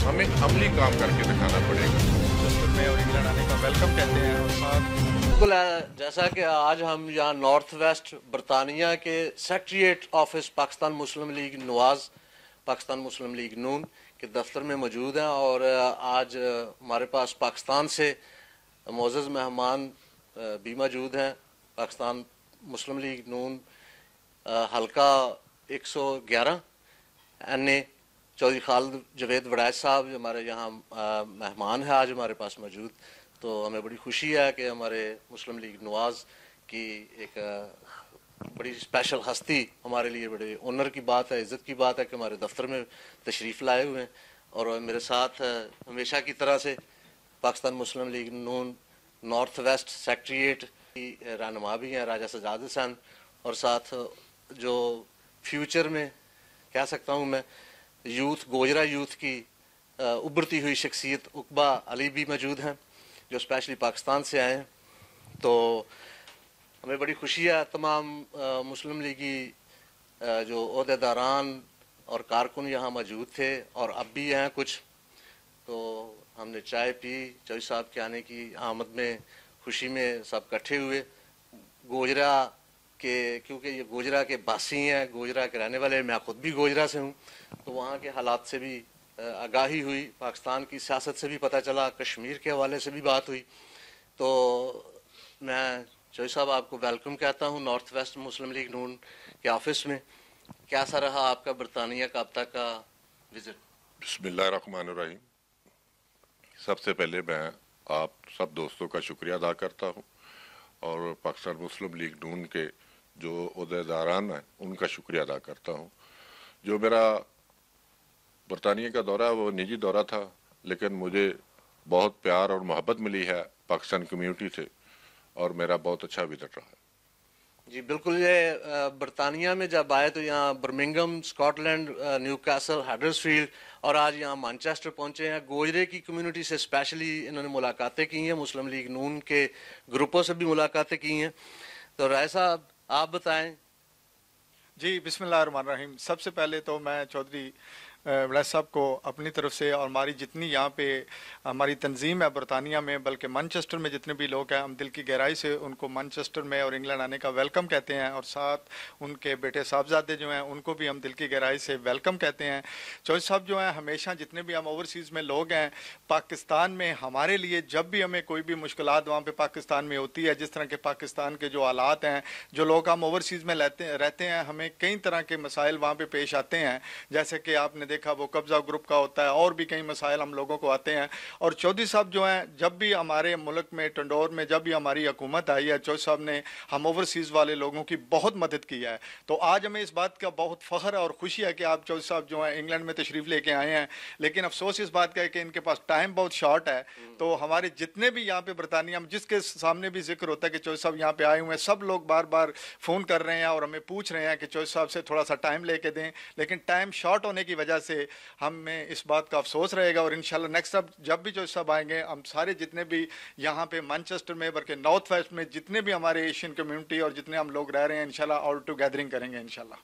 हमें अमली काम करके दिखाना पड़ेगा। मैनचेस्टर में और इंग्लैंड आने का वेलकम कहते हैं और साथ बिल्कुल जैसा कि आज हम यहाँ नॉर्थ वेस्ट बरतानिया के सेक्रेटरीट ऑफिस पाकिस्तान मुस्लिम लीग नवाज पाकिस्तान मुस्लिम लीग नून के दफ्तर में मौजूद हैं और आज हमारे पास पाकिस्तान से मोअज़्ज़ज़ मेहमान भी मौजूद हैं। पाकिस्तान मुस्लिम लीग नून हल्का 111 NA चौधरी खालिद जवेद वड़ैच साहब जो हमारे यहाँ मेहमान है आज हमारे पास मौजूद। तो हमें बड़ी खुशी है कि हमारे मुस्लिम लीग नवाज की एक बड़ी स्पेशल हस्ती हमारे लिए बड़े ऑनर की बात है, इज़्ज़त की बात है कि हमारे दफ्तर में तशरीफ़ लाए हुए हैं। और मेरे साथ हमेशा की तरह से Pakistan Muslim League Noon north west secretariat की रहनुमा भी हैं राजा सजाद हसन, और साथ जो फ्यूचर में कह सकता हूँ मैं यूथ गोजरा यूथ की उभरती हुई शख्सियत उकबा अली भी मौजूद हैं जो स्पेशली पाकिस्तान से आए हैं। तो हमें बड़ी खुशी है तमाम मुस्लिम लीगी जो ओहदेदारान और कारकुन यहाँ मौजूद थे और अब भी हैं कुछ। तो हमने चाय पी, चौधरी साहब के आने की आमद में खुशी में सब इकट्ठे हुए। गोजरा के क्योंकि ये गोजरा के बासी हैं, गोजरा के रहने वाले, मैं खुद भी गोजरा से हूँ, तो वहाँ के हालात से भी आगाही हुई, पाकिस्तान की सियासत से भी पता चला, कश्मीर के हवाले से भी बात हुई। तो मैं चौधरी साहब आपको वेलकम कहता हूँ नॉर्थ वेस्ट मुस्लिम लीग नून के ऑफिस में। कैसा रहा आपका बरतानिया का अब तक का विजिट? बिस्मिल्लाहिर्रहमानिर्रहीम। सबसे पहले मैं आप सब दोस्तों का शुक्रिया अदा करता हूँ और पाकिस्तान मुस्लिम लीग नून के जो ओहदेदारान हैं उनका शुक्रिया अदा करता हूँ। जो मेरा बरतानिया का दौरा वो निजी दौरा था, लेकिन मुझे बहुत प्यार और मोहब्बत मिली है पाकिस्तान कम्यूनिटी से और मेरा बहुत अच्छा विजिट रहा है। जी बिल्कुल। ये बरतानिया में जब आए तो यहाँ बर्मिंघम, स्कॉटलैंड, न्यूकासल, हडर्सफील्ड और आज यहाँ मैनचेस्टर पहुँचे हैं। गोजरे की कम्युनिटी से स्पेशली इन्होंने मुलाकातें की हैं, मुस्लिम लीग नून के ग्रुपों से भी मुलाकातें की हैं। तो राय साहब आप बताएं। जी बिस्मिल्लाहिर्रहमानिर्रहीम। सबसे पहले तो मैं चौधरी वड़ैच साहब को अपनी तरफ से और हमारी जितनी यहाँ पे हमारी तंजीम है बरतानिया में, बल्कि मैनचेस्टर में जितने भी लोग हैं, हम दिल की गहराई से उनको मैनचेस्टर में और इंग्लैंड आने का वेलकम कहते हैं और साथ उनके बेटे साहबजादे जो हैं उनको भी हम दिल की गहराई से वेलकम कहते हैं। चौधरी साहब जो हैं हमेशा जितने भी हम ओवरसीज़ में लोग हैं पाकिस्तान में, हमारे लिए जब भी हमें कोई भी मुश्किलात वहाँ पर पाकिस्तान में होती है, जिस तरह के पाकिस्तान के जो हालात हैं, जो लोग हम ओवरसीज़ में रहते हैं, हमें कई तरह के मसाइल वहाँ पर पेश आते हैं। जैसे कि आपने देखा वो कब्जा ग्रुप का होता है और भी कई मसाइल हम लोगों को आते हैं। और चौधरी साहब जो हैं जब भी हमारे मुल्क में टंडोर में जब भी हमारी हुकूमत आई है, चौधरी साहब ने हम ओवरसीज़ वाले लोगों की बहुत मदद की है। तो आज हमें इस बात का बहुत फ़ख्र है और खुशी है कि आप चौधरी साहब जो हैं इंग्लैंड में तशरीफ़ लेके आए हैं, लेकिन अफसोस इस बात का है कि इनके पास टाइम बहुत शॉर्ट है। तो हमारे जितने भी यहाँ पे बरतानिया में जिसके सामने भी जिक्र होता है कि चौधरी साहब यहाँ पे आए हुए हैं, सब लोग बार बार फ़ोन कर रहे हैं और हमें पूछ रहे हैं कि चौधरी साहब से थोड़ा सा टाइम लेके दें, लेकिन टाइम शॉर्ट होने की वजह से हमें इस बात का अफसोस रहेगा। और इंशाल्लाह नेक्स्ट जब भी जो सब आएंगे, हम सारे जितने भी यहाँ पे मैनचेस्टर में बल्कि नॉर्थ वेस्ट में जितने भी हमारे एशियन कम्युनिटी और जितने हम लोग रह रहे हैं, इंशाल्लाह आउट टू गैदरिंग करेंगे इंशाल्लाह।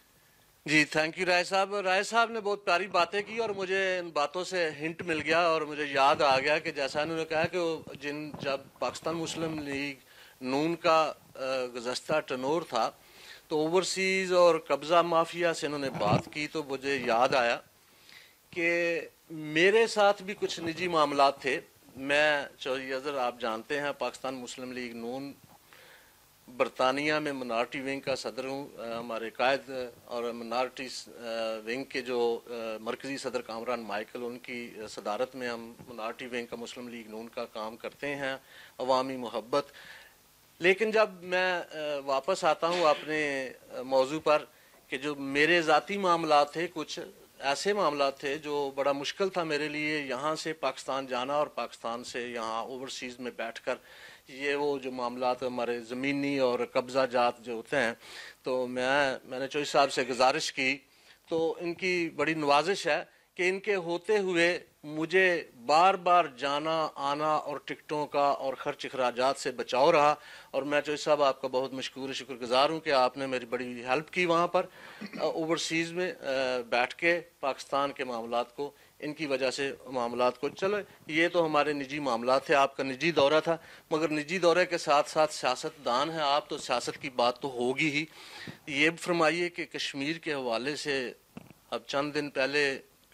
जी थैंक यू राय साहब। राय साहब ने बहुत प्यारी बातें की और मुझे इन बातों से हिंट मिल गया और मुझे याद आ गया कि जैसा इन्होंने कहा कि जब पाकिस्तान मुस्लिम लीग नून का गुज़श्ता टनोर था तो ओवरसीज़ और कब्ज़ा माफिया से इन्होंने बात की, तो मुझे याद आया कि मेरे साथ भी कुछ निजी मामलात थे। मैं चौधरी अज़हर आप जानते हैं पाकिस्तान मुस्लिम लीग नून बरतानिया में मिनार्टी विंग का सदर हूँ। हमारे कायद और मिनार्टी विंग के जो मरकज़ी सदर कामरान माइकल, उनकी सदारत में हम मिनार्टी विंग का मुस्लिम लीग नून का काम करते हैं, अवामी मोहब्बत। लेकिन जब मैं वापस आता हूँ अपने मौजू पर कि जो मेरे ज़ाती मामलात थे, कुछ ऐसे मामलात थे जो बड़ा मुश्किल था मेरे लिए यहाँ से पाकिस्तान जाना और पाकिस्तान से यहाँ ओवरसीज़ में बैठकर ये वो जो मामलात हमारे ज़मीनी और कब्ज़ा जात जो होते हैं। तो मैंने चौधरी साहब से गुजारिश की, तो इनकी बड़ी नवाजिश है कि इनके होते हुए मुझे बार बार जाना आना और टिकटों का और ख़र्च अखराजात से बचाव रहा। और मैं चौधरी साहब आपका बहुत मशकूर शुक्रगुज़ार हूँ कि आपने मेरी बड़ी हेल्प की वहाँ पर ओवरसीज़ में बैठ के पाकिस्तान के मामलात को इनकी वजह से मामलात को चलो ये तो हमारे निजी मामलात थे, आपका निजी दौरा था, मगर निजी दौरे के साथ साथ सियासतदान हैं आप, तो सियासत की बात तो होगी ही। ये भी फरमाइए कि कश्मीर के हवाले से अब चंद दिन पहले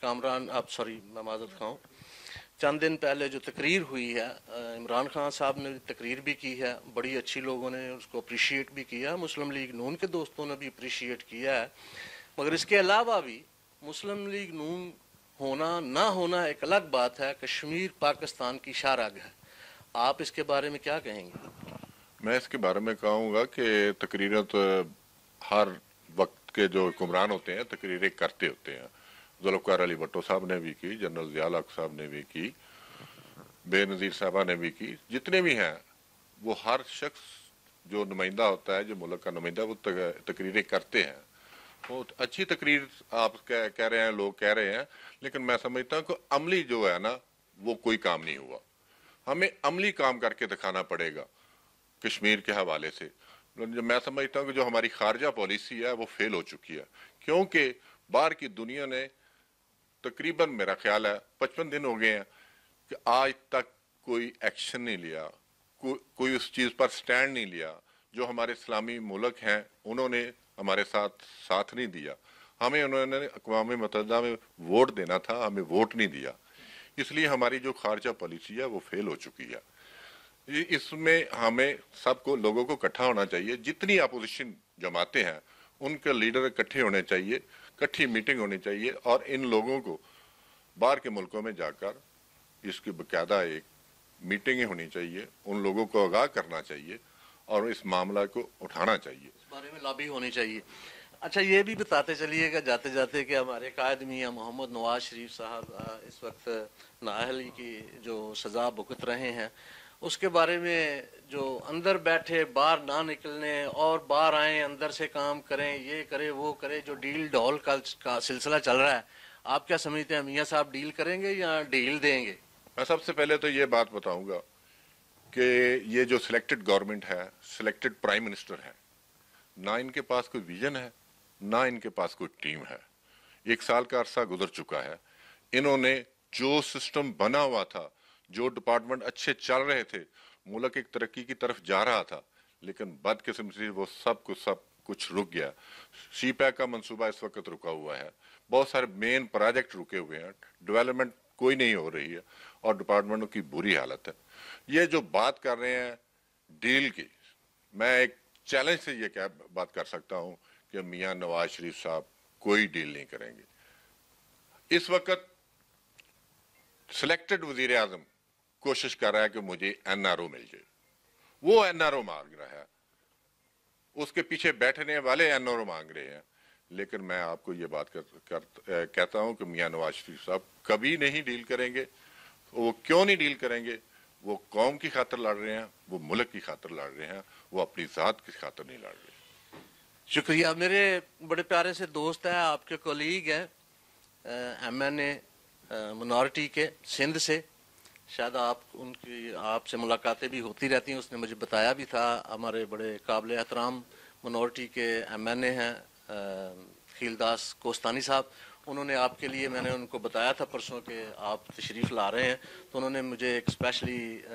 मैं माज़रत खाऊँ, चंद दिन पहले जो तकरीर हुई है, इमरान खान साहब ने तकरीर भी की है, बड़ी अच्छी, लोगों ने उसको अप्रिशिएट भी किया, मुस्लिम लीग नून के दोस्तों ने भी अप्रिशिएट किया है। मगर इसके अलावा भी मुस्लिम लीग नून होना ना होना एक अलग बात है, कश्मीर पाकिस्तान की शाहराह है, आप इसके बारे में क्या कहेंगे? मैं इसके बारे में कहूँगा कि तकरीरें तो हर वक्त के जो हुक्मरान होते हैं तकरीरें करते होते हैं। जुल्फ़िकार अली भुट्टो साहब ने भी की, जनरल ज़िया हक साहब ने भी की, बेनज़ीर साहबा ने भी की, जितने भी हैं वो हर शख्स जो नुमाइंदा होता है, जो मुल्क का नुमाइंदा, वो तकरीरें करते हैं। वो अच्छी तकरीर आप कह रहे हैं, लोग कह रहे हैं, लेकिन मैं समझता हूँ कि अमली जो है ना वो कोई काम नहीं हुआ। हमें अमली काम करके दिखाना पड़ेगा कश्मीर के हवाले से। मैं समझता हूँ कि जो हमारी खारजा पॉलिसी है वो फेल हो चुकी है, क्योंकि बाहर की दुनिया ने तकरीबन, मेरा ख्याल है 55 दिन हो गए हैं कि आज तक कोई एक्शन नहीं लिया, कोई उस चीज़ पर स्टैंड नहीं लिया। जो हमारे इस्लामी मुल्क हैं उन्होंने हमारे साथ नहीं दिया। हमें उन्होंने अक़वाम मुत्तहिदा में वोट देना था, हमें वोट नहीं दिया, इसलिए हमारी जो खारजा पॉलिसी है वो फेल हो चुकी है। इसमें हमें सबको, लोगों को इकट्ठा होना चाहिए, जितनी अपोजिशन जमाते हैं उनके लीडर इकट्ठे होने चाहिए, इकट्ठी मीटिंग होनी चाहिए, और इन लोगों को बाहर के मुल्कों में जाकर इसकी बाकायदा एक मीटिंगें होनी चाहिए, उन लोगों को आगाह करना चाहिए और इस मामला को उठाना चाहिए, इस बारे में लॉबी होनी चाहिए। अच्छा, ये भी बताते चलिएगा जाते जाते कि हमारे कायद मियां मोहम्मद नवाज शरीफ साहब इस वक्त नाअहली की जो सज़ा भुगत रहे हैं, उसके बारे में जो अंदर बैठे बाहर ना निकलने और बाहर आए अंदर से काम करें, ये करे वो करे, जो डील डॉल का सिलसिला चल रहा है, आप क्या समझते हैं, मियां साहब डील करेंगे या डील देंगे? मैं सबसे पहले तो ये बात बताऊंगा कि ये जो सिलेक्टेड गवर्नमेंट है, सिलेक्टेड प्राइम मिनिस्टर है, ना इनके पास कोई विजन है, ना इनके पास कोई टीम है। 1 साल का अरसा गुजर चुका है, इन्होंने जो सिस्टम बना हुआ था, जो डिपार्टमेंट अच्छे चल रहे थे, मुल्क एक तरक्की की तरफ जा रहा था, लेकिन बदकिस्मती से वो सब कुछ रुक गया। सी पैक का मंसूबा इस वक्त रुका हुआ है, बहुत सारे मेन प्रोजेक्ट रुके हुए हैं, डेवलपमेंट कोई नहीं हो रही है और डिपार्टमेंटों की बुरी हालत है। ये जो बात कर रहे हैं डील की, मैं एक चैलेंज से ये क्या बात कर सकता हूं कि मियां नवाज शरीफ साहब कोई डील नहीं करेंगे। इस वक्त सिलेक्टेड वजीर आजम कोशिश कर रहा है कि मुझे एनआरओ मिल जाए, वो एनआरओ मांग रहा है, उसके पीछे बैठने वाले एनआरओ मांग रहे हैं। लेकिन मैं आपको ये बात कहता हूं कि मियां नवाज शरीफ साहब कभी नहीं डील करेंगे। वो क्यों नहीं डील करेंगे? वो कौम की खातिर लड़ रहे हैं, वो मुल्क की खातिर लड़ रहे हैं, वो अपनी ज़ात की खातिर नहीं लड़ रहे। शुक्रिया। मेरे बड़े प्यारे से दोस्त हैं, आपके कोलीग हैं, MNA मिनॉरिटी के सिंध से, शायद आपसे मुलाकातें भी होती रहती हैं, उसने मुझे बताया भी था। हमारे बड़े काबिल एहतराम मिनॉरिटी के MNA हैं खीलदास कोस्तानी साहब, उन्होंने आपके लिए, मैंने उनको बताया था परसों कि आप तशरीफ़ ला रहे हैं, तो उन्होंने मुझे एक स्पेशली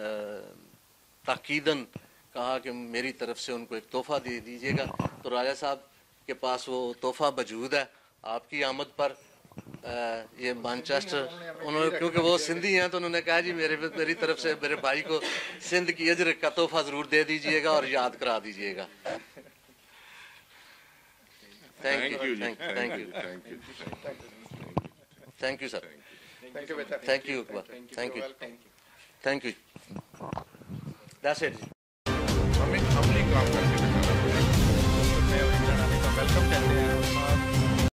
ताकीदन कहा कि मेरी तरफ से उनको एक तोहफ़ा दे दीजिएगा। तो राजा साहब के पास वो तोहफ़ा मौजूद है आपकी आमद पर। ये मैनचेस्टर, उन्होंने, क्योंकि वो सिंधी हैं, तो उन्होंने कहा जी मेरी तरफ से मेरे भाई को सिंध की अजर का तोहफ़ा ज़रूर दे दीजिएगा और याद करा दीजिएगा। Thank you sir, thank you that's it. हमें अमली काम करके दिखाना पड़ेगा। वेलकम कहते हैं।